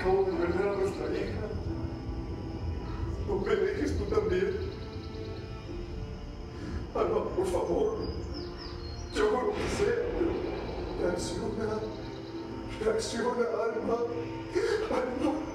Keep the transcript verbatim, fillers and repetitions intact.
acabo de perder a nuestra hija. No me dejes tú también. Alma, por favor. Yo hago lo que sea, pero reacciona. Reacciona, Alma. Alma.